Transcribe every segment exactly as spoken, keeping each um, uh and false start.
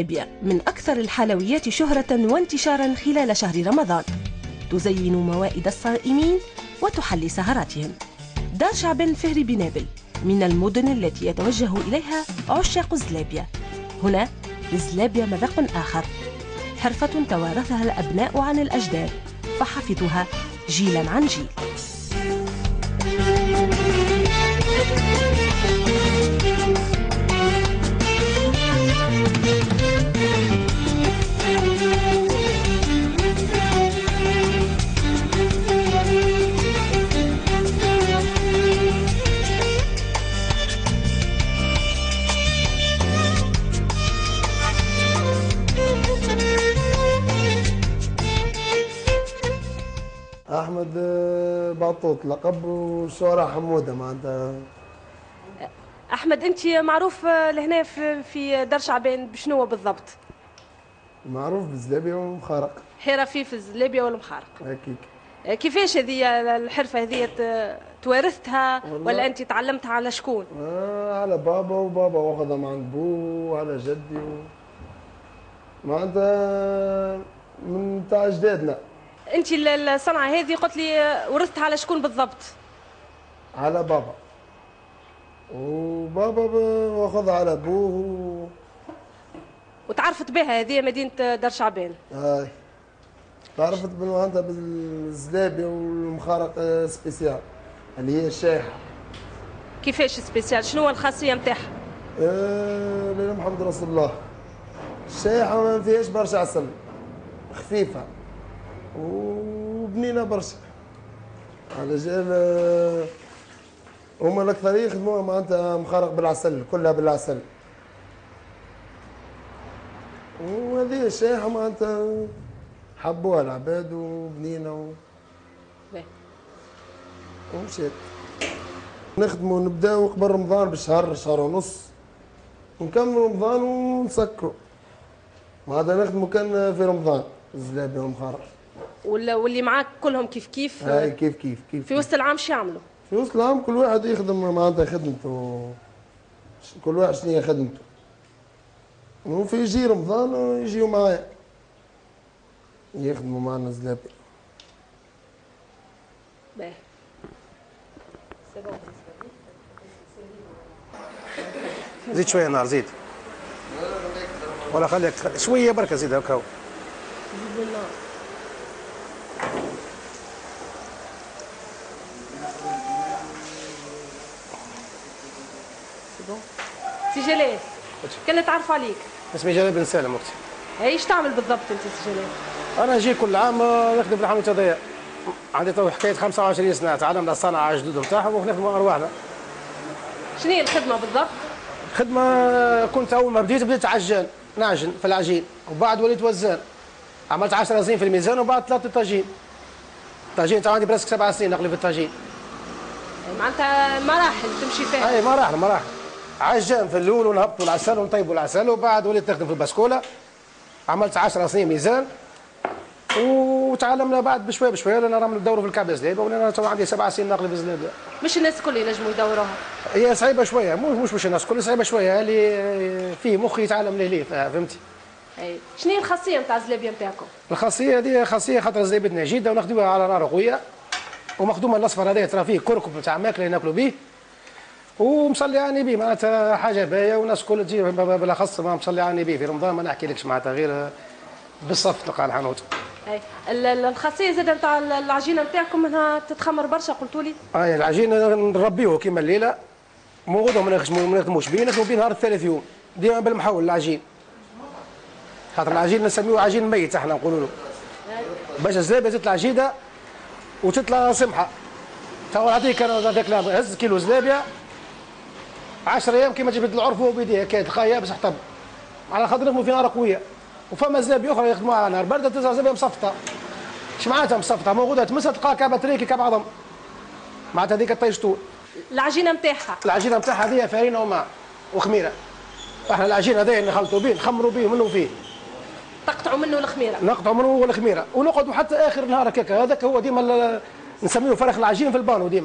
زلابيا من أكثر الحلويات شهرة وانتشارا خلال شهر رمضان، تزين موائد الصائمين وتحلي سهراتهم. دار شعب فهري بنابل من المدن التي يتوجه إليها عشاق الزلابيا. هنا للزلابيا مذاق آخر، حرفة توارثها الأبناء عن الأجداد فحفظوها جيلا عن جيل. احمد بعطوط لقب والشهرة حموده معناتها. احمد، انت معروف لهنا في دار شعبان بشنو بالضبط؟ معروف بالزلابيه والمخارق. حرفي في الزلابيه والمخارق. هكيك. كيفاش هذه الحرفه هذه توارثتها ولا انت تعلمتها على شكون؟ آه على بابا، وبابا واخذها من عند بو وعلى جدي و... معناتها من تاع اجدادنا. انت الصنعه هذه قلت لي ورثتها على شكون بالضبط؟ على بابا، وبابا واخذها على ابوه. وتعرفت بها هذه مدينه دار شعبان؟ هاي تعرفت معناتها بالزلابيه والمخارق سبيسيال اللي هي الشايحه. كيفاش سبيسيال؟ شنو الخاصيه نتاعها؟ آه لله محمد رسول الله. الشايحه ما فيهاش برشا عسل، خفيفه وبنينه برشا. على جال هما الاكثر يخدموها معناتها مخارق بالعسل، كلها بالعسل. وهذه الشايحه معناتها حبوها العباد وبنينه و... ومشيت. نخدموا نبداو قبل رمضان بشهر شهر ونص، ونكملوا رمضان ونسكروا. وهذا نخدموا كان في رمضان الزلابيه والمخارق. واللي معاك كلهم كيف كيف؟ هاي كيف كيف كيف في وسط العام شو يعملوا؟ في وسط العام كل واحد يخدم معناتها خدمته، كل واحد شنو هي خدمته. وفي يجي رمضان يجيو معايا يخدموا معنا الزلابيه. باهي. زيد شويه نار، زيد ولا خليك شويه بركه، زيد هكا. زيد النار. سي جلال، كنا تعرفوا عليك. اسمي جلال بن سالم اختي. ايش تعمل بالضبط انت سي جلال؟ انا نجي كل عام نخدم في الحانوت هذايا. عندي تو حكايه خمسة وعشرين سنه، تعلمنا الصنعه جدد نتاعهم ونخدموا ارواحنا. شنو هي الخدمه بالضبط؟ خدمه كنت اول ما بديت بديت عجان، نعجن في العجين، وبعد وليت وزان. عملت عشر سنين في الميزان وبعد ثلاثه طاجين. طاجين تو عندي براسك سبع سنين نقلي في الطاجين. معناتها مراحل تمشي فيها. اي مراحل مراحل. عجان في الاول ونهبطوا العسل ونطيبوا العسل، وبعد وليت نخدم في البسكوله. عملت عشر سنين ميزان، وتعلمنا بعد بشويه بشويه لان راهم ندوروا في الكعب الزلابيه، وانا تو عندي سبع سنين نقلب في الزلابيه. مش الناس الكل ينجموا يدوروها. هي صعيبه شويه، مش مش الناس الكل، صعيبه شويه اللي فيه مخ يتعلم ليه ليه، فهمتي؟ اي شنو هي الخاصيه نتاع الزلابيه نتاعكم؟ الخاصيه هذه خاصيه خاطر زلابيتنا جيده ونخدموها على نار قويه، ومخدومه الاصفر هذا ترى فيه كركم نتاع ماكله ناكلوا به، ومصلي على النبي معناتها حاجه باهيه، والناس الكل تجي بالاخص ما مصلي على النبي في رمضان ما نحكيلكش معناتها غير بالصف تلقى الحانوت. اي الخاصيه زاده نتاع العجينه نتاعكم انها تتخمر برشا قلتوا لي؟ اي العجينه نربيوه كيما الليله، موجوده ما نخدموش به، نخدموا به نهار الثالث يوم ديما بالمحول العجين. خاطر العجين نسميوه عجين ميت احنا نقولوا له. باش الزلابيه تطلع جيده وتطلع سمحه. تو نعطيك انا هذاك هز كيلو زلابيه عشرة ايام كيما تجبد العرف هو بيديه هكا تلقاه يابس حطب. على خاطر نخدموا في نار قويه. وفما زلابيه اخرى يخدموها على نار بارده تظهر زلابيه مصفطه. اش معناتها مصفطه؟ موجوده تمسها تلقاها كعبه تريكي كعب عظم. معناتها هذيك الطيشتول. العجينه نتاعها؟ العجينه نتاعها هذه فرينه وماء وخميره. احنا العجين هذا نخلطوا به نخمروا به منه وفيه. تقطعوا منه الخميره؟ نقطعوا منه الخميره ونقعدوا حتى اخر النهار هكاك. هذاك هو ديما نسميه فرخ العجين في البانو ديما.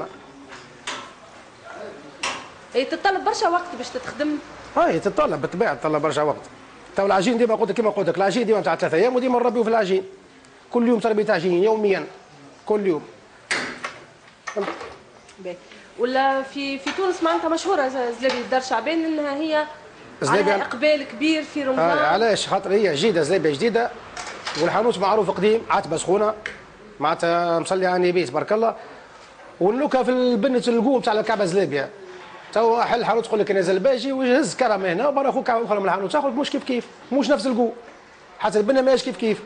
هي تتطلب برشا وقت باش تتخدم؟ هاي تتطلب بالطبيعه تتطلب برشا وقت. تو العجين ديما قلت كيما قلت لك العجين ديما تاع ثلاثة ايام وديما نربيو في العجين كل يوم تربيه عجين يوميا كل يوم. ولا في في تونس معناتها مشهوره زلابيه دار شعبان انها هي على اقبال كبير في رمضان. آه علاش؟ خاطر هي جديده زلابيه جديده والحانوت معروف قديم عتبه سخونه معناتها مصلي على النبي تبارك الله والنكهه في البنه القوم تاع الكعبه زلابيه. تو حل الحانوت تقول لك انا زلباجي ويهز كرمه هنا وبرا اخوك كعبه اخرى من الحانوت تاخذ مش كيف كيف مش نفس القوم حتى البنه ماهيش كيف كيف.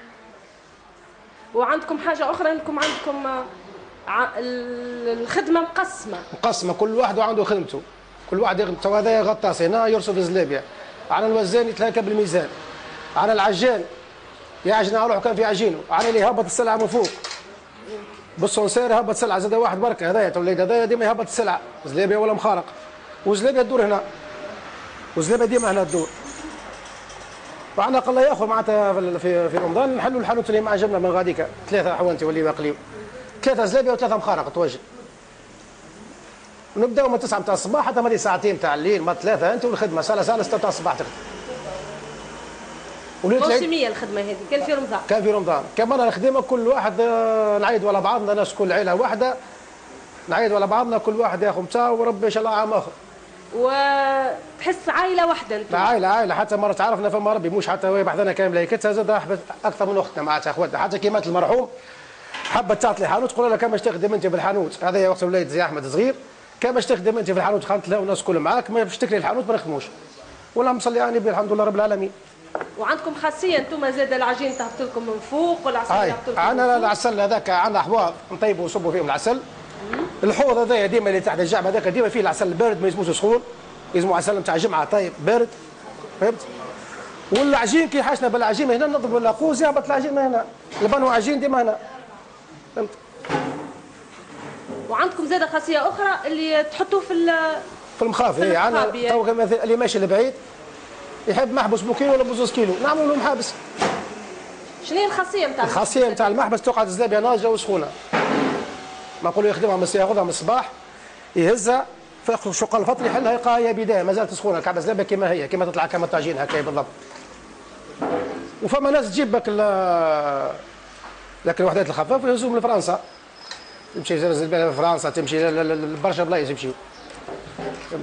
وعندكم حاجه اخرى انكم عندكم الخدمه مقسمه مقسمه كل واحد وعنده خدمته كل واحد يخدم. تو هذا غطاس هنا يرصد الزلابيه على الوزان يتلاكى بالميزان على العجان يعجن على روحه كان في عجينه على اللي يهبط السلعه من فوق بالصنصير يهبط سلعه زاد واحد بركه هذايا توليد هذايا ديما يهبط السلعه زلابيه ولا مخارق وزلابيه تدور هنا وزلابيه ديما هنا تدور. وعندنا قله ياخذ معناتها في في رمضان نحلوا الحانوت اللي مع جبنا من غاديكا ثلاثه حوانتي واللي باقليو ثلاثه زلابيه وثلاثه مخارق توجد. ونبداو من تسعة تاع الصباح حتى مالي ساعتين تاع الليل ما ثلاثه انت والخدمه ساعه ساعه ستة تاع الصباح تخدم. موسميه الخدمه هذه كان في رمضان كان في رمضان كمان الخدمه كل واحد نعيد ولا بعضنا ناس كل عيله واحده نعيد ولا بعضنا كل واحد ياخذ متاعه وربي ان شاء الله عام اخر. وتحس عائله واحده انت؟ عائله عائله حتى مره تعرفنا فما ربي مش حتى وهي بحذنا كان ملايكتها زاد اكثر من اختنا معناتها اخواتنا حتى كي مات المرحوم حبت تعطي حانوت تقول لها كان باش تخدم انت بالحانوت هذا وقت وليد زي احمد صغير كان باش تخدم انت في الحانوت خلت له والناس كل معاك ما باش تكري الحانوت ما نخدموش ولا مصلي على النبي الحمد لله رب العالمين. وعندكم خاصيه انتم زاد العجين تهبط لكم من فوق والعسل يهبط لكم؟ عندنا العسل هذاك عندنا احواض نطيبوا ونصبوا فيهم العسل. الحوض هذايا ديما اللي تحت الجعبه هذاك ديما فيه العسل البارد ما يسموش سخون يسمو عسل نتاع جمعه طيب بارد فهمت. والعجين كي حاشنا بالعجين هنا نضرب اللاقوس يهبط العجين من هنا لبنوا عجين ديما هنا فهمت. وعندكم زاده خاصيه اخرى اللي تحطوه في في المخاف. اي عندنا تو اللي ماشي لبعيد يحب محبس بوكيلو ولا بزوز كيلو نعملوا له محابس. شنو هي الخاصيه نتاع الخاصيه نتاع المحبس تقعد الزلابيه ناضجه وسخونه ما نقولوا يخدمها من ياخذها من الصباح يهزها في شق الفطر يحلها يلقاها هي بدايه ما زالت سخونه الكعبه زلابيه كما هي كما تطلع كما طاجين هكا بالضبط. وفما ناس تجيب لك لكن الوحدات الخفاف يهزوهم لفرنسا تمشي زلابيه لفرنسا تمشي لبرشا بلايص يمشيو فهمت.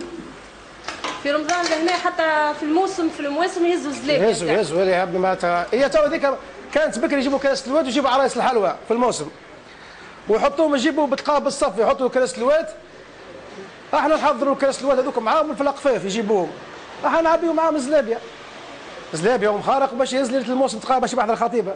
في رمضان لهنا حتى في الموسم في المواسم يهزوا الزلابيه يهزوا يهزوا اللي يحب معناتها هي تو هذيك كانت بكري يجيبوا كاس الواد ويجيبوا عرايس الحلوى في الموسم ويحطوهم يجيبوا بتقاب الصف يحطوا كاس الواد احنا نحضروا كاس الواد هذوك معاهم في الاقفاف يجيبوهم احنا نعبيو معاهم زلابيه زلابيه ومخارق باش يهز ليله الموسم تقاب باش يبحث الخطيبه.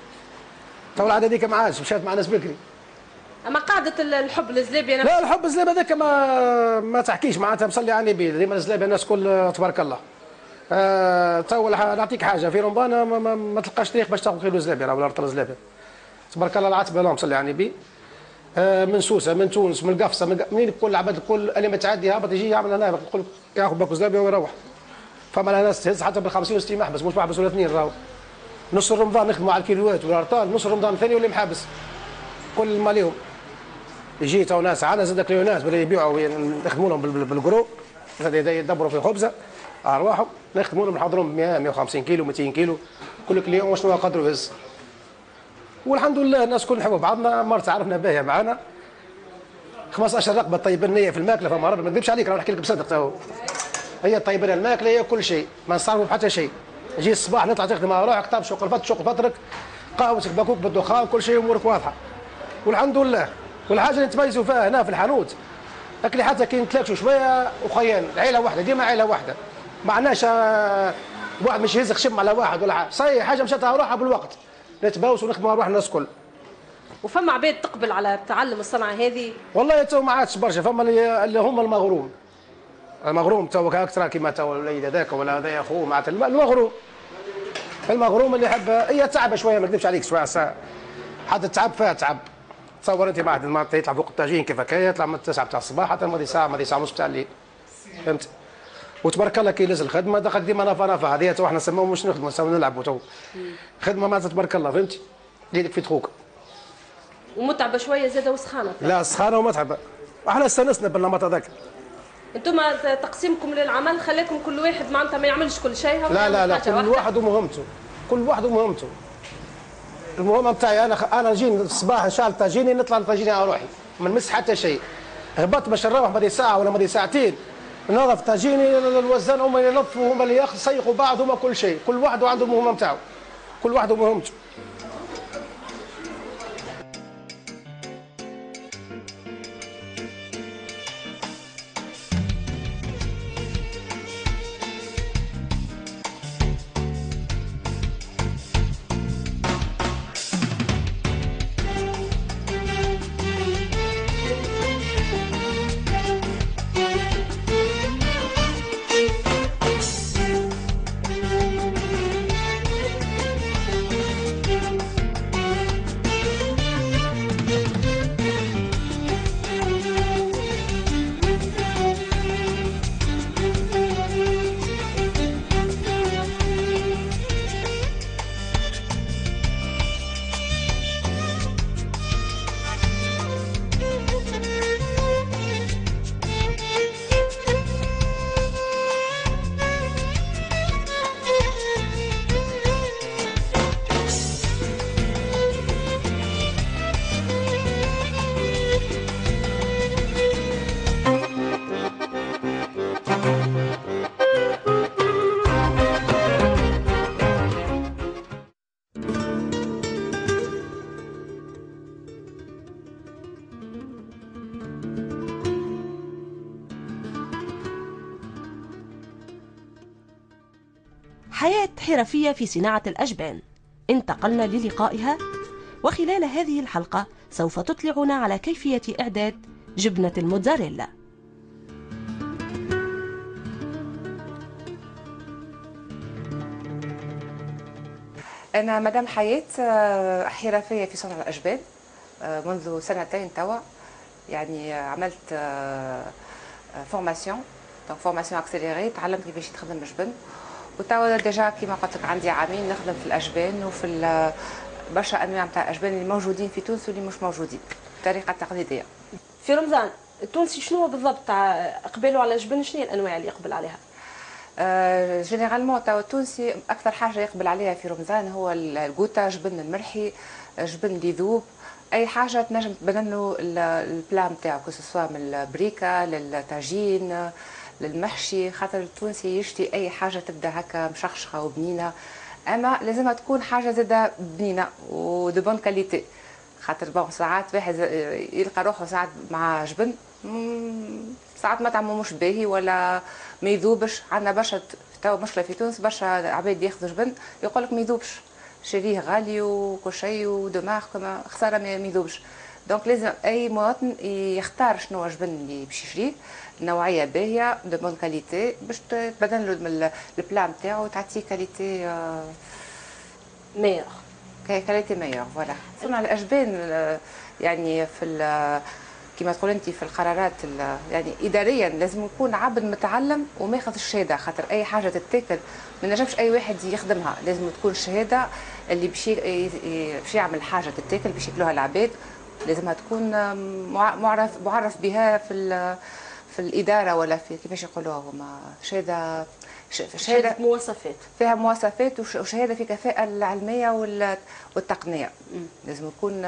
تو العاده هذيك ما عادش مشات مع ناس بكري. اما قاعده الحب للزلابيه لا الحب الزلابيه هذاك ما ما تحكيش معناتها مصلي على النبي ديما الزلابيه الناس كل تبارك الله. آه تو نعطيك حاجه في رمضان ما, ما, ما تلقاش طريق باش تاخذ كيلو زلابيه ولا رطل زلابيه تبارك الله العتبه اللهم صل على النبي. آه من سوسه من تونس من القفصه من منين كل عباد كل اللي ما تعدي هابط يجي يعمل هنا يقول ياخذ باكو زلابيه ويروح. فما ناس تهز حتى بال خمسين وستين محبس مش محبس ولا اثنين راهو. نص رمضان نخدموا على الكيلوات ولا رطال نص رمضان الثاني واللي محابس كل ما ليهم. يجي تو ناس عندنا زاد كليونات بدأوا يبيعوا نخدموا لهم بالقرو يدبروا في خبزه ارواحهم نخدموا لهم نحضروا لهم مئة مئة وخمسين كيلو مئتين كيلو كل كليون وشنو قدروا يهز. والحمد لله الناس كل نحبوا بعضنا مرت عرفنا باهيه معانا خمسطاش رقبه طيب النيه في الماكله فما ربي ما نكذبش عليك راه نحكي لك بصدق تو هي طيب لنا الماكله هي كل شيء ما نصرفوا بحتى شيء. يجي الصباح نطلع تخدم على روحك طاب شوق الفطر شوق فطرك قهوتك باكوك بالدخان كل شيء امورك واضحه والحمد لله. والحاجه اللي نتميزوا فيها هنا في الحانوت اكلي حتى كي نتلاقشوا شويه وخيان عيله واحده ديما عيله واحده ما عندناش واحد مش يهز خشم على واحد ولا حاجه صحيح حاجه مشات على روحها بالوقت نتباوس ونخدموا على روحنا الناس الكل. وفما عباد تقبل على تعلم الصنعه هذه؟ والله تو ما عادش برشا فما اللي هم المغروم المغروم تو اكثر كيما تو الوليد هذاك ولا هذا اخوه معناتها المغروم المغروم اللي يحب هي تعب شويه ما نكذبش عليك شويه ساعه حتى التعب فيها تعب. تصور انت بعد ما يطلع فوق الطاجين كيف هكايا يطلع من تسعة تاع الصباح حتى ماضي ساعه ماضي ساعه ونص تاع الليل فهمت. وتبارك الله كي يلز الخدمه دخل ديما نافا نافا هذه تو احنا نسموهم مش نخدموا نسموهم نلعبوا تو خدمه معناتها تبارك الله فهمتي يدك في تخوك. ومتعبه شويه زاده وسخانه؟ لا سخانه ومتعبه احنا استانسنا بالنمط هذاك انتم تقسيمكم للعمل خلاكم كل واحد معناتها ما يعملش كل شيء. لا لا لا، كل واحد ومهمته، كل واحد ومهمته. المهمه نتاعي انا انا نجي الصباح ان شاء الله تجيني نطلع نتجيني على روحي، ما نمس حتى شيء. هبطت باش نروح مدي ساعه ولا مدي ساعتين نظف تجيني الوزان هما اللي ينظفوا هما اللي يسيقوا بعض هما كل شيء، كل واحد عنده المهمه نتاعو، كل واحد ومهمته. حياة حرفية في صناعة الأجبان انتقلنا للقائها، وخلال هذه الحلقة سوف تطلعنا على كيفية إعداد جبنة الموتزاريلا. أنا مدام حياة، حرفية في صنع الأجبان منذ سنتين توا. يعني عملت فورماسيون دونك فورماسيون اكسيليري، تعلمت كيفاش تخدم الجبن، وتوا ديجا كيما قلت لك عندي عامين نخدم في الأجبان وفي برشا أنواع نتاع الأجبان اللي موجودين في تونس واللي مش موجودين بطريقة تقليدية. في رمضان التونسي شنو بالضبط اقبلوا على الجبن؟ شنو هي الأنواع اللي يقبل عليها؟ آه جينيرالمون توا التونسي اكثر حاجه يقبل عليها في رمضان هو الجوتا، جبن المرحي، جبن اللي يذوب، اي حاجه تنجم تبدل له البلا نتاعو، كو سوا من البريكه للطاجين للمحشي، خاطر التونسي يشتي اي حاجه تبدا هكا مشخشخه وبنينه، اما لازمها تكون حاجه زاده بنينه ودو بون كاليتي، خاطر بون ساعات واحد يلقى روحه ساعات مع جبن ساعات مطعمه مش باهي ولا ما يذوبش. عندنا برشا توا مشكله في تونس، برشا عباد ياخذوا جبن يقول لك ما يذوبش، شريه غالي وكل شيء ودماغ كما خساره ما يذوبش. دونك لازم اي مواطن يختار شنو الجبن اللي باش يشريه، نوعيه باهيه دو بون كاليتي باش تبدل له البلا نتاعو وتعطيه كاليتي ميور كاليتي ميور. فوالا صنع الاجبان يعني في كما تقول انت في القرارات يعني اداريا لازم يكون عبد متعلم وماخذ الشهاده، خاطر اي حاجه تتاكل ما نجمش اي واحد يخدمها، لازم تكون شهاده اللي باش باش يعمل حاجه تتاكل باش ياكلوها العباد، لازمها تكون معرف معرف بها في في الاداره ولا في كيفاش يقولوها هما شهاده شهاده مواصفات فيها مواصفات وشهاده في كفاءه العلميه والتقنيه، لازم يكون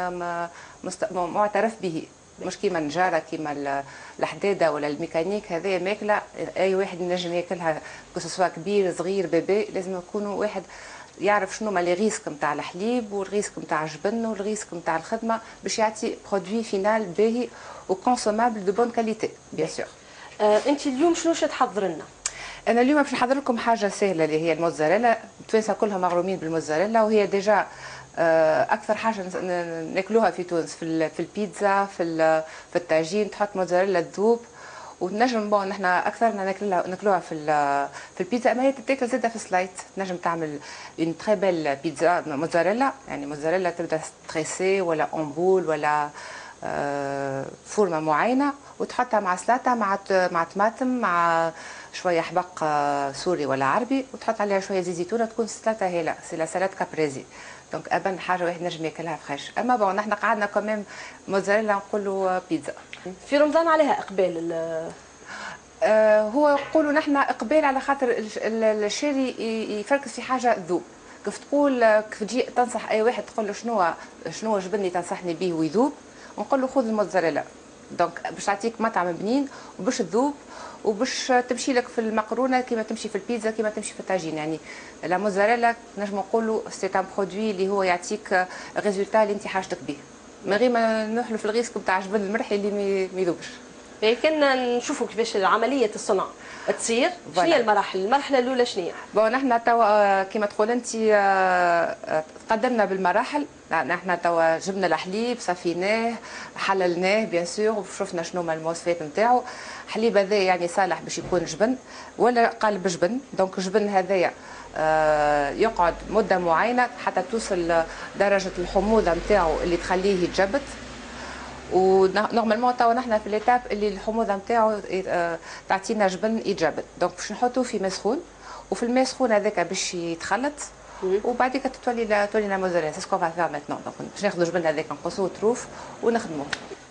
معترف به، مش كيما النجاره كيما الحداده ولا الميكانيك، هذايا ماكله اي واحد ينجم ياكلها كسوا كبير صغير بيبي، لازم يكون واحد يعرف شنو هما لي ريسك نتاع الحليب والريسك نتاع الجبن والريسك نتاع الخدمه باش يعطي برودوي فينال باهي وكونسومابل دو بون كاليتي بيان سور. آه انت اليوم شنو باش تحضر لنا؟ انا اليوم باش نحضر لكم حاجه سهله اللي هي الموتزاريلا، التوانسه كلهم مغرومين بالموتزاريلا، وهي ديجا اكثر حاجه ناكلوها في تونس في في البيتزا في في الطاجين، تحط موتزاريلا تذوب وتنجم بون نحنا اكثرنا ناكلوها ناكلوها في في البيتزا، اما هي تتاكل زاده في سلايت، تنجم تعمل اون تري بيل بيتزا موتزاريلا، يعني موتزاريلا تبدا ستريسي ولا اونبول ولا فورمه معينه وتحطها مع سلطه مع مع طماطم مع شويه حبق سوري ولا عربي وتحط عليها شويه زيت زيتونه، تكون سلطه هايله، سي لا سالاد كابريزي. دونك ابن حاجه واحد نجم ياكلها فريش، اما بون نحنا قعدنا كمان موتزاريلا نقولوا بيتزا. في رمضان عليها اقبال آه هو يقولوا نحن اقبال على خاطر الشاري يفركز في حاجه ذوب. كيف تقول كيف تجي تنصح اي واحد تقول له شنو شنو جبني تنصحني به ويذوب، ونقول له خذ الموتزاريلا. دونك باش تعطيك مطعم بنين وباش تذوب وباش تمشي لك في المقرونه كيما تمشي في البيتزا كيما تمشي في الطاجين. يعني لا موتزاريلا نجم نقولوا سي ان برودوي اللي هو يعطيك ريزولتا اللي انت حاجتك به، من غير ما نحلوا في الغيسك بتاع جبن المرحي اللي ما يذوبش. كنا نشوفوا كيفاش عمليه الصنع تصير. شنو هي المراحل؟ المرحله الاولى شنو هي؟ بون نحن توا كما تقول انت تقدمنا بالمراحل. نحن توا جبنا الحليب صفيناه حللناه بيان سور وشفنا شنو هما المواصفات نتاعو. الحليب هذا يعني صالح باش يكون جبن ولا قالب جبن. دونك الجبن هذايا يقعد مده معينه حتى توصل درجه الحموضه نتاعو اللي تخليه يتجبد. ونورمالمون توا نحن في ليتاب اللي الحموضه نتاعو تعطينا جبن يتجبد. دونك باش نحطوه في ماء سخون، وفي الماء السخون هذاك باش يتخلط وبعديك تولي تولي لا موزاريلا. سي سكو فا فير ميتنون. دونك باش ناخذوا الجبن هذاك نقصوه طروف ونخدموه.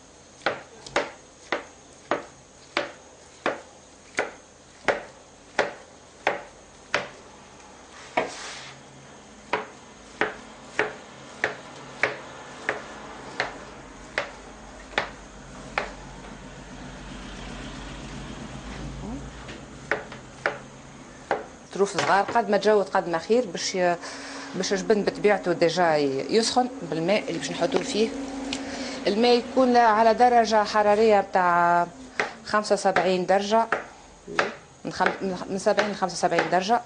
طروف صغار قد ما تجود قد ما خير باش باش الجبن بطبيعته ديجا يسخن بالماء اللي باش نحطوه فيه. الماء يكون على درجة حرارية بتاع خمسة وسبعين درجة، من, خم... من سبعين ل خمسة وسبعين درجة.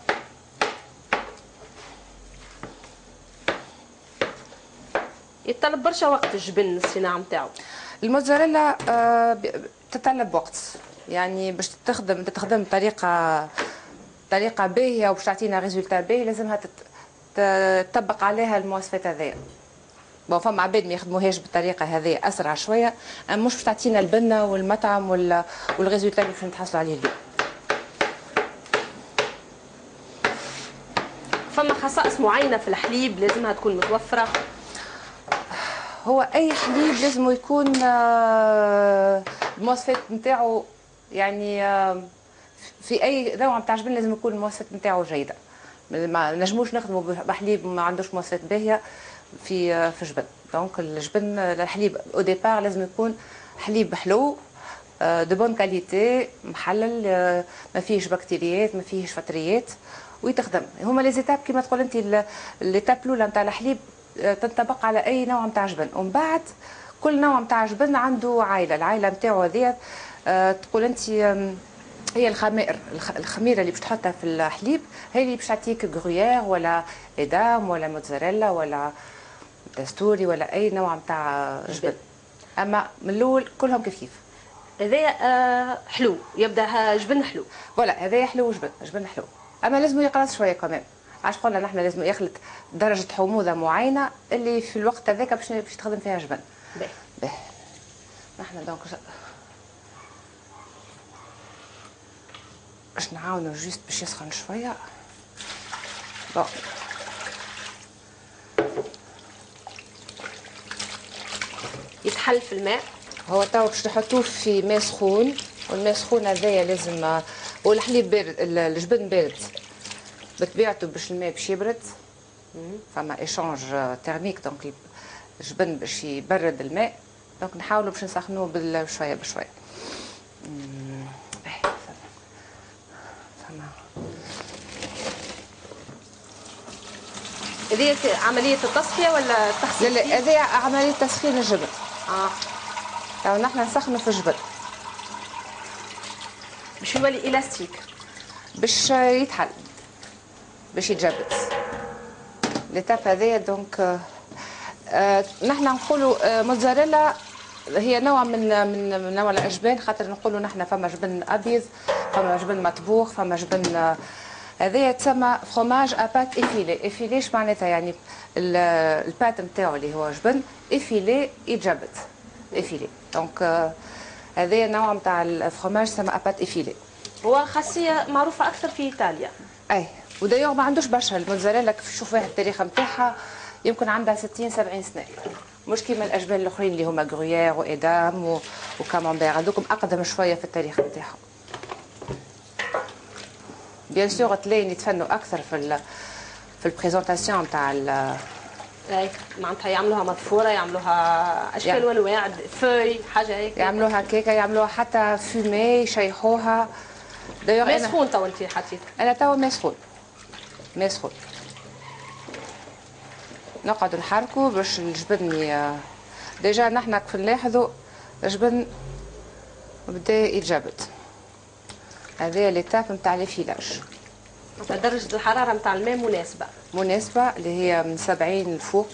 يتطلب برشا وقت الجبن الصناعة نتاعو. الموتزاريلا آه تتطلب وقت، يعني باش تخدم تخدم بطريقة طريقه باهيه وباش تعطينا ريزولتا باهي لازمها تطبق عليها المواصفات هذيا. بون فما عباد ما يخدموهاش بالطريقه هذه اسرع شويه، اما مش باش تعطينا البنه والمطعم والريزولتا اللي باش نتحصلوا عليه اليوم. فما خصائص معينه في الحليب لازمها تكون متوفره؟ هو اي حليب لازم يكون المواصفات نتاعو يعني في اي نوع نتاع جبن لازم يكون المواصفات نتاعو جيده. ما نجموش نخدموا بحليب ما عندوش مواصفات باهيه في في جبن. دونك الجبن الحليب او ديبار لازم يكون حليب حلو دو بون كاليتي محلل ما فيهش بكتيريات ما فيهش فطريات ويتخدم. هما لي زيتاب كيما تقول انت ليتاب الاولى نتاع الحليب تنطبق على اي نوع نتاع جبن، ومن بعد كل نوع نتاع جبن عنده عائله. العائله نتاعو هذيا تقول انت هي الخمائر الخميره اللي باش تحطها في الحليب هي اللي باش تعطيك غرويير ولا ادام ولا موتزاريلا ولا تستوري ولا اي نوع نتاع جبن. اما من الاول كلهم كيف كيف. هذايا آه حلو، يبدا جبن حلو. فوالا هذايا حلو جبن جبن حلو، اما لازم يقلص شويه كمان. عاش قلنا نحن لازم يخلط درجه حموضه معينه اللي في الوقت هذاك باش باش تخدم فيها جبن. باهي باهي نحن دونك باش نعاونو جوست باش يسخن شويه. بون يتحل في الماء. هو توا باش نحطوه في ماء سخون، والماء سخون هذايا لازم والحليب بارد الجبن بارد بطبيعته باش الماء باش يبرد. فما ايشانج تيرميك دونك الجبن باش يبرد الماء. دونك نحاولوا باش نسخنوه بشويه بشويه. هذه عملية التصفية ولا التخسير؟ لا لا هذه عملية تسخين الجبن. اه لو نحن نسخنوا في الجبن باش يولي إلاستيك، باش يتحل باش يتجبد. ليتاب هذايا دونك آه نحن نقولوا آه موتزاريلا هي نوع من من, من نوع الأجبان، خاطر نقولوا نحن فما جبن أبيض فما جبن مطبوخ فما جبن آه هذايا تسمى فروماج ابات افيلي. افيلي اش معناتها؟ يعني البات نتاعو اللي هو جبن افيلي يتجبد افيلي. دونك هذايا نوع نتاع الفروماج تسمى ابات افيلي. هو خاصية معروفة أكثر في إيطاليا. أي ودايوغ ما عندوش برشا الموتزاريلا. كيف تشوف واحد التاريخ نتاعها يمكن عندها ستين سبعين سنة، مش كيما الأجبان الآخرين اللي هما غرويير وإدام وكامامبير، هذوكم أقدم شوية في التاريخ نتاعهم. بيان سور تلاقي يتفنوا اكثر في ال في البريزونطاسيون نتاع اي معناتها يعملوها مضفوره، يعملوها اشكال يعني والوان، فوي حاجه هيك، يعملوها كيكه، يعملوها حتى فومي، يشيحوها. دايوغ ما انا سخون تو انت حطيت؟ انا توا ما سخون ما سخون نقعد نحركوا باش الجبن ي... ديجا نحنا كيف نلاحظوا الجبن بدا يتجبد. هذا ليتاب نتاع الفيلاج. درجه الحراره نتاع الماء مناسبه مناسبه اللي هي من سبعين لفوق،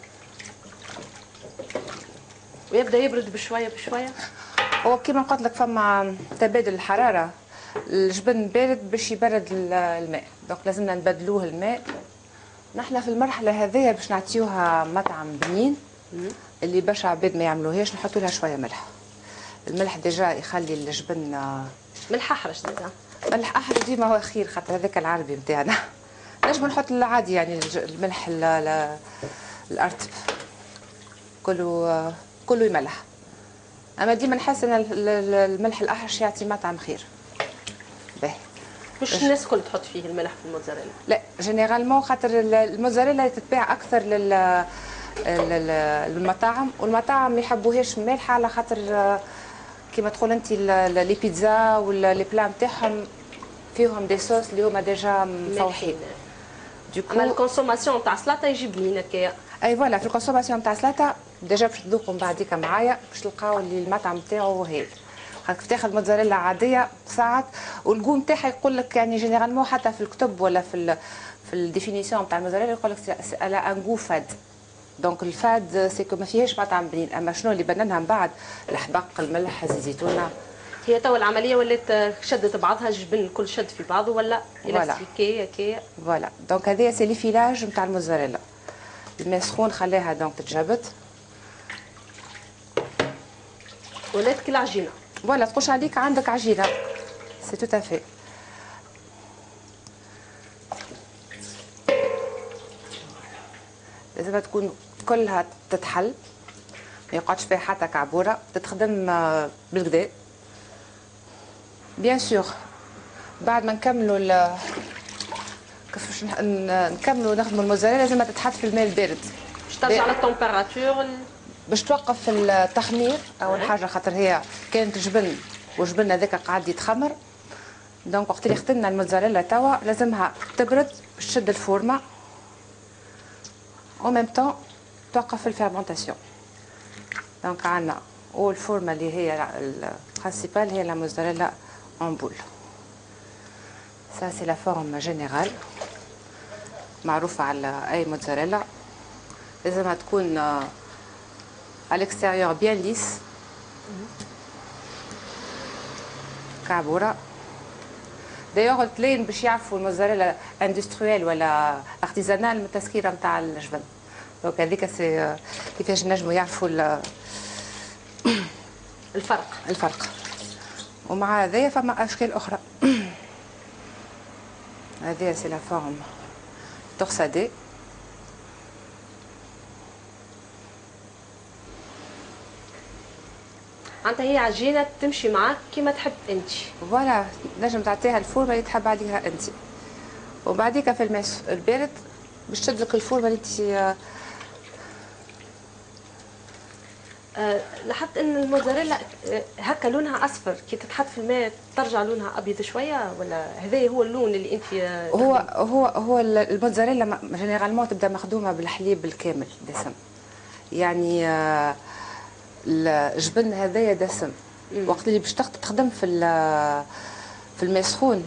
ويبدا يبرد بشويه بشويه. هو كيما قلت لك فما تبادل الحراره، الجبن بارد باش يبرد الماء، دونك لازمنا نبدلوه الماء. نحنا في المرحله هذه باش نعطيوها مطعم بنين اللي باش عباد ما يعملوهاش، نحطوا لها شويه ملح. الملح ديجا يخلي الجبن ملح احرش ديجا، ملح احرج ديما هو خير، خاطر هذاك العربي نتاعنا. نجم نحط العادي يعني الملح الارتب كله كله يملح، اما ديما نحس ان الملح الاحرش يعطي مطعم خير. باهي مش الناس الكل تحط فيه الملح في الموتزاريلا؟ لا جينيرالمون خاطر الموتزاريلا تتباع اكثر لل للمطاعم، والمطاعم ما يحبوهاش مالحه على خاطر كيما تقول انت لي بيتزا ولا لي بلا نتاعهم فيهم دي صوص اللي هما ديجا مفوحين. دوكو اما الكونسوماسيون تاع السلطه يجي بنين هكايا. اي فوالا في الكونسوماسيون تاع السلطه ديجا باش تذوقوا من بعديك معايا باش تلقاو اللي المطعم تاعو هايل. خاطر تاخذ موتزاريلا عاديه ساعات والجو نتاعها يقول لك يعني جينيرالمون حتى في الكتب ولا في ال في الديفينيسيون تاع الموتزاريلا يقول لك على ان جو فاد. دونك الفاد سيكو ما فيهاش مطعم بنين، اما شنو اللي بننها من بعد الحبق، الملح، الزيتونه. هي تو العمليه ولات شدت بعضها، الجبن الكل شد في بعضه ولا الاستيكي هكايا. فوالا دونك هذايا سي لي فيلاج نتاع الموتزاريلا. الماء سخون خليها دونك تتجبد ولات كالعجينه. فوالا تقولش عليك عندك عجينه، سي تو تافي. لازم تكون كلها تتحل، ما يقعدش فيها حتى كعبوره، تتخدم بالكدا. بيان سور بعد ما نكملوا ال كيفاش نكملوا نخدموا الموزاريلا لازم تتحط في الماء البارد باش ترجع للتمبيراتور باش توقف التخمير اول حاجه، خاطر هي كانت جبن والجبن هذاك قاعد يتخمر. دونك وقت اللي خدمنا الموزاريلا توا لازمها تبرد باش تشد الفورمه او ميم طون توقف الفيرمونتاسيون. دونك عندنا اول فورمه اللي هي البرينسيبال هي لا موزاريلا en boule. Ça c'est la forme générale معروفة على أي موتزاريلا. لازمها تكون على l'extérieur bien lisse كعبورة. دايوغ التلاين باش يعرفوا الموتزاريلا اندستريال ولا ارتيزانال من التسكيرة نتاع الجبن. دونك هذيك سي كيفاش نجموا يعرفوا الفرق الفرق. ومع هذايا فما اشكال اخرى. هذه سي لا فورم تورسادي. معناتها هي عجينه تمشي معاك كيما تحب انت. فوالا نجم تعطيها الفورمه اللي تحب عليها انت، وبعديك في الماء البارد باش تشد لك الفورمه اللي انت. أه لاحظت ان الموزاريلا أه هكا لونها اصفر، كي تتحط في الماء ترجع لونها ابيض شويه، ولا هذا هو اللون اللي انت أه هو هو هو الموزاريلا جينيرالمون تبدا مخدومه بالحليب الكامل دسم، يعني أه الجبن هذايا دسم. وقت اللي باش تخدم في في الماء سخون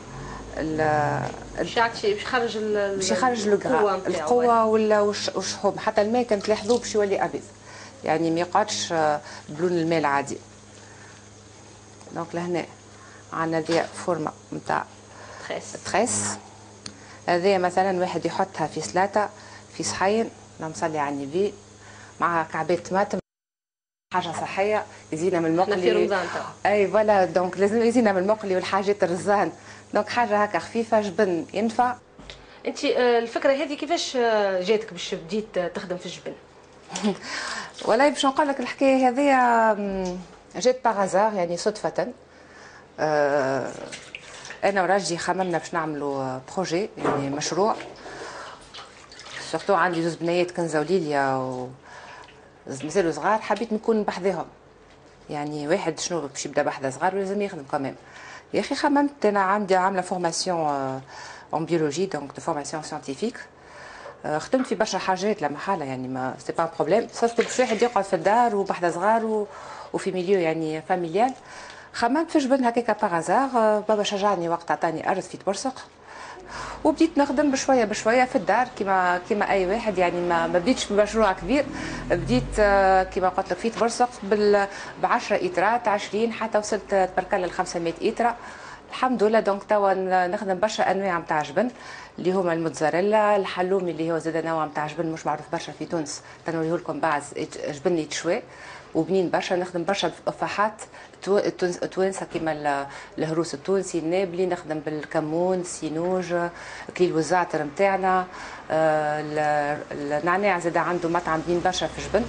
باش يعطي باش يخرج باش يخرج القوه القوه ولا والشحوم، حتى الماء كان تلاحظوه باش يولي ابيض، يعني ما يقعدش بلون الماء العادي. دونك لهنا عندنا ذي فورمه نتاع تريس تريس. هذه مثلا واحد يحطها في سلاطه في صحين، نصلي على النبي، مع كعبات طماطم، حاجه صحيه، يزينا من المقلي. في رمضان اي فوالا دونك لازم يزينا من المقلي والحاجات الرزان. دونك حاجه هكا خفيفه، جبن ينفع. انت الفكره هذه كيفاش جاتك باش بديت تخدم في الجبن؟ والله باش نقول لك الحكايه هذه جات باغازار، يعني صدفه. أه انا وراجلي خممنا باش نعملوا بروجي يعني مشروع. سورتو عندي زوز بنيات كنزه وليليا و مازالوا صغار، حبيت نكون بحذاهم. يعني واحد شنو باش يبدا بحذا صغار ولازم يخدم كمان. يا اخي خممت انا عندي عامله فورماسيون اون بيولوجي دونك دو فورماسيون سيانتيفيك. خدمت في برشا حاجات لا محاله يعني ما سي با بروبليم، صرت باش واحد يقعد في الدار وبحذا صغار و... وفي ميليو يعني فاميليال. خممت في جبن هكاكا باغازار، بابا شجعني وقت عطاني ارض في تبرسق وبديت نخدم بشويه بشويه في الدار كيما كيما اي واحد يعني ما ما بديتش بمشروع كبير. بديت كيما قلت لك في تبرسق بال ب عشرة اطرات عشرين حتى وصلت تبارك الله ل خمسمائة اطره الحمد لله. دونك توا نخدم برشا انواع نتاع جبن اللي هما الموتزاريلا، الحلومي اللي هو زاد نوع نتاع جبن مش معروف برشا في تونس، تنوريه لكم بعد جبن يتشوى وبنين برشا. نخدم برشا افاحات توانسه كيما الهروس التونسي النابلي، نخدم بالكمون سينوج كليل والزعتر نتاعنا. النعناع زاد عنده مطعم بنين برشا في جبن.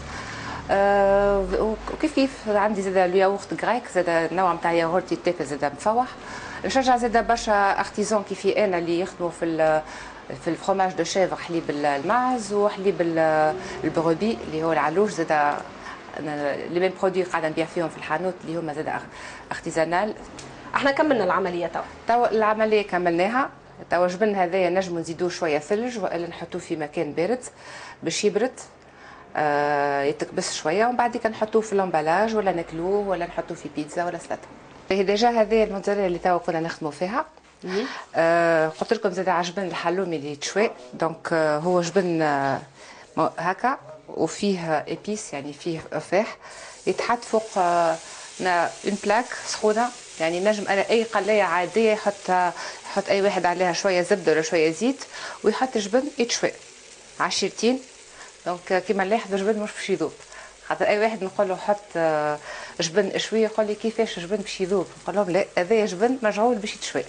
وكيف كيف عندي زاد الياغورت غريك، زاد نوع نتاع ياغورت يتاكل زاد مفوح. نشجع زاد برشا ارتيزون كيفي انا اللي يخدموا في في الفرomage دو شيفر، حليب الماعز وحليب البروبي اللي هو العلوش. زاد لي ميم برودوي قاعده نبيع فيهم في الحانوت اللي هما زاد ارتيزانال. احنا كملنا العمليه توا. توا العمليه كملناها. توا جبن هذايا نجموا نزيدوه شويه ثلج والا نحطوه في مكان بارد باش يبرد آه يتكبس شويه، ومن بعد نحطوه في الامبلاج ولا ناكلوه ولا نحطوه في بيتزا ولا سلطه. هي ديجا هذه الموتزاريلا اللي توا كنا نخدموا فيها. آه قلت لكم زاد عجبن الحلومي اللي يتشوى. دونك آه هو جبن آه هكا وفيه ايبيس يعني فيه افاح يتحط فوق آه اون بلاك سخونه. يعني نجم انا اي قلايه عاديه يحط يحط اي واحد عليها شويه زبده ولا شويه زيت ويحط جبن يتشوى عشيرتين. دونك كيما نلاحظوا جبن مش باش يذوب، خاطر اي واحد نقول له حط جبن شويه يقول لي كيفاش جبن باش يذوب، نقول لهم لا هذايا جبن مجعول باش يتشوى.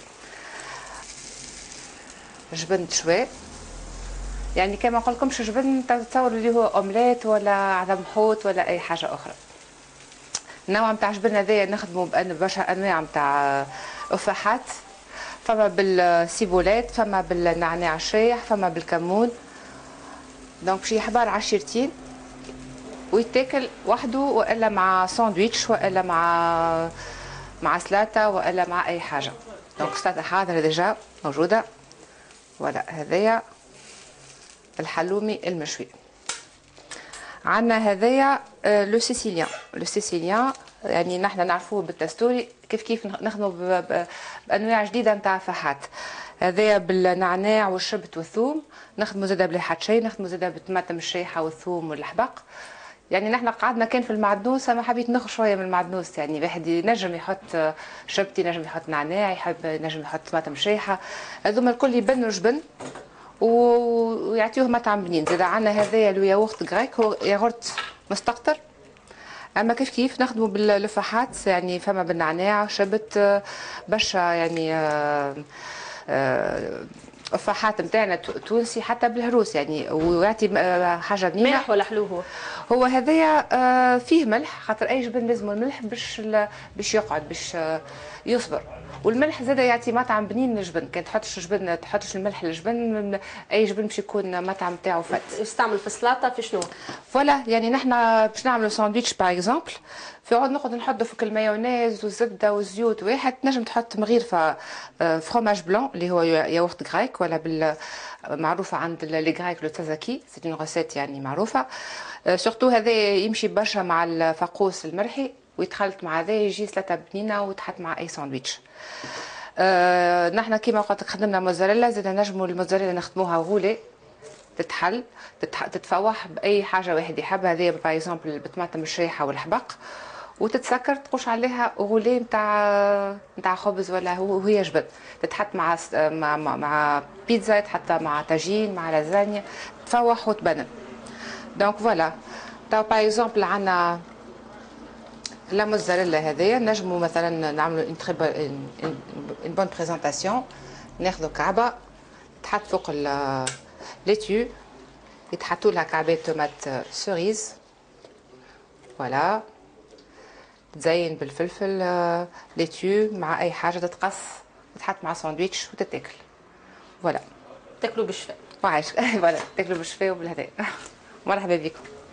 جبن تشوى يعني كما نقول لكمش جبن تصوروا اللي هو اومليت ولا عدم حوت ولا اي حاجه اخرى. النوع نتاع جبن هذايا نخدموا بان برشا انواع نتاع افاحات، فما بالسيبولات فما بالنعناع الشايح فما بالكمون. دونك شي حبار عشيرتين ويتاكل وحده والا مع ساندويتش والا مع مع سلطه والا مع اي حاجه. دونك سلطه حاضره ديجا موجوده. ولا هذايا الحلومي المشوي. عندنا هذايا لو سيسيليان. لو سيسيليان يعني نحن نعرفوه بالتستوري، كيف كيف نخدموا بانواع جديده نتاع فاحات. هذايا بالنعناع والشبت والثوم، نخدموا زاده بليحه شاي، نخدموا زاده بالطماطم الشايحه والثوم والحبق. يعني نحن قعدنا كان في المعدنوس، انا حبيت نخرج شويه من المعدنوس. يعني واحد ينجم يحط شبت، ينجم يحط نعناع، يحب ينجم يحط طماطم شايحه، هذوما الكل يبنوا جبن ويعطيوه مطعم بنين. زاد عندنا هذايا لو ياغورت غريك، هو ياغورت مستقطر. اما كيف كيف نخدموا باللفاحات، يعني فما بالنعناع شبت برشا يعني الفاحات نتاعنا تونسي حتى بالهروس يعني، ويعطي حاجه بنينه. ملح ولا حلو؟ هو هو هذايا فيه ملح، خاطر اي جبن لازم الملح باش باش يقعد باش يصبر. والملح زاد يعطي مطعم بنين للجبن. كان تحطش جبن تحطش الملح للجبن، اي جبن باش يكون مطعم تاعو فات. يستعمل في السلطه في شنو؟ فوالا يعني نحن باش نعملوا ساندويتش باغ اكزومبل، في عود نقعد نحطوا فوق المايونيز والزبده والزيوت واحد، تنجم تحط مغيرفه فروماج بلون اللي هو ياغورت غريك، ولا بال معروفه عند لي غريك لو تازاكي، سي اون ريسيت يعني معروفه. سورتو هذا يمشي برشا مع الفاقوس المرحي، ويتخلط مع هذا يجي سلطه بنينه وتحط مع اي ساندويتش. أه نحن كيما قلت لك خدمنا موزاريلا، زاد نجموا الموزاريلا نخدموها غولي تتحل تتح... تتفوح باي حاجه واحد يحبها. هذه باغ اكزومبل بالطماطم الشايحه والحبق، وتتسكر تقوش عليها غولي نتاع نتاع خبز ولا وهي جبن، تتحط مع مع مع بيتزا، تحط مع طاجين مع لازانيا، تفوح وتبنن. دونك فوالا تاع باغ اكزومبل عندنا لا موزاريلا هذيا، نجموا مثلا نعملوا اون تري اون بون بريزونطاسيون. ناخذوا كعبه تحط فوق الليتيو، يتحطوا لها كعبات تومات سوريز، فوالا تزين بالفلفل ليتيو مع اي حاجه تتقص وتحط مع ساندويتش وتتاكل. فوالا. تاكلوا بالشفاء. وعايش فوالا تاكلوا بالشفاء وبالهدايا. مرحبا بكم.